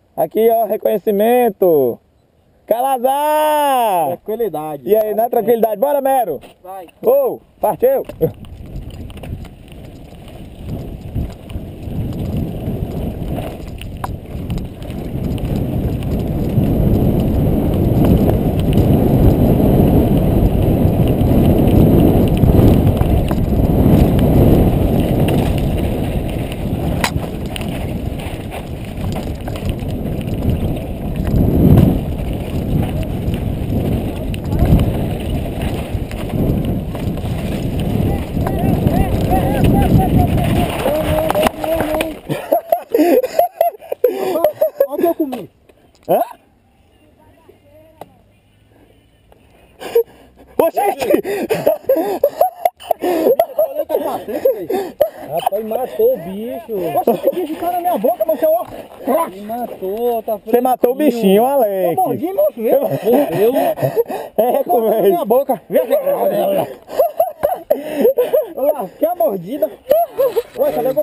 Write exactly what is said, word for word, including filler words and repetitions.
Aqui, ó, reconhecimento. Calazar! Tranquilidade. E aí, na tranquilidade. Bora, Mero! Vai. Oh, partiu! Olha o que eu comi. Hã? Oxente! Rapaz, matou o bicho. Poxa, que bicho tá na minha boca, mas ó. Me matou, tá Você matou o bichinho, Eu Alex. mordi, moço. Eu. Eu. É, Mordi na velho. minha boca. Olha lá, que a mordida. Olha, cadê o